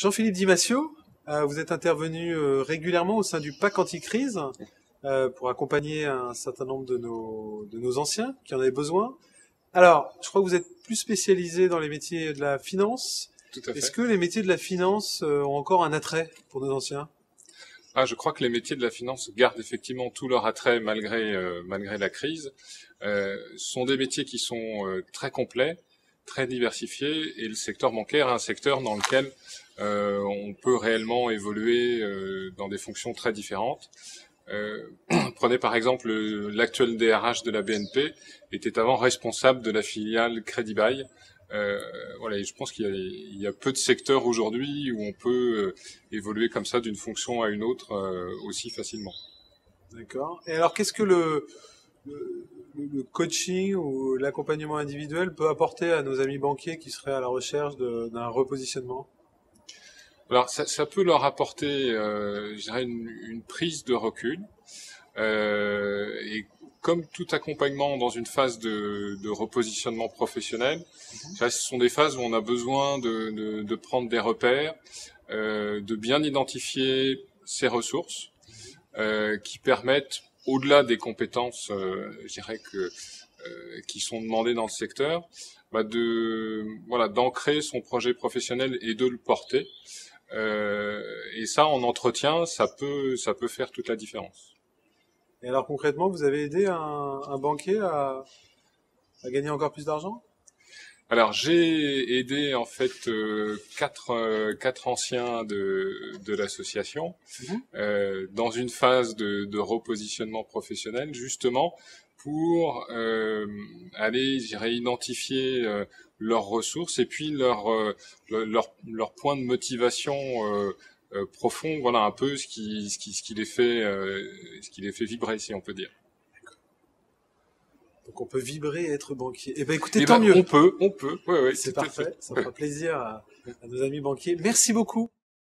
Jean-Philippe Di Massio, vous êtes intervenu régulièrement au sein du PAC Anticrise pour accompagner un certain nombre de nos anciens qui en avaient besoin. Alors, je crois que vous êtes plus spécialisé dans les métiers de la finance. Tout à fait. Est-ce que les métiers de la finance ont encore un attrait pour nos anciens? Je crois que les métiers de la finance gardent effectivement tout leur attrait malgré la crise. Ce sont des métiers qui sont très complets, très diversifiés, et le secteur bancaire est un secteur dans lequel on peut réellement évoluer dans des fonctions très différentes. Prenez par exemple l'actuel DRH de la BNP était avant responsable de la filiale Crédit Bail. Voilà, et je pense qu'il y a peu de secteurs aujourd'hui où on peut évoluer comme ça d'une fonction à une autre aussi facilement. D'accord. Et alors, qu'est-ce que le coaching ou l'accompagnement individuel peut apporter à nos amis banquiers qui seraient à la recherche d'un repositionnement? Alors, ça peut leur apporter, je dirais, une prise de recul. Et comme tout accompagnement dans une phase de repositionnement professionnel, ce sont des phases où on a besoin de prendre des repères, de bien identifier ses ressources, qui permettent, au-delà des compétences, je dirais qui sont demandées dans le secteur, d'ancrer son projet professionnel et de le porter. Et ça, en entretien, ça peut faire toute la différence. Et alors concrètement, vous avez aidé un banquier à gagner encore plus d'argent? Alors j'ai aidé en fait quatre anciens de l'association dans une phase de repositionnement professionnel, justement pour aller, je dirais, identifier leurs ressources et puis leur point de motivation profond, voilà un peu ce qui les fait vibrer, si on peut dire. Donc on peut vibrer et être banquier. Eh ben écoutez, tant mieux. On peut. Ouais, c'est parfait. Ça fera plaisir à nos amis banquiers. Merci beaucoup.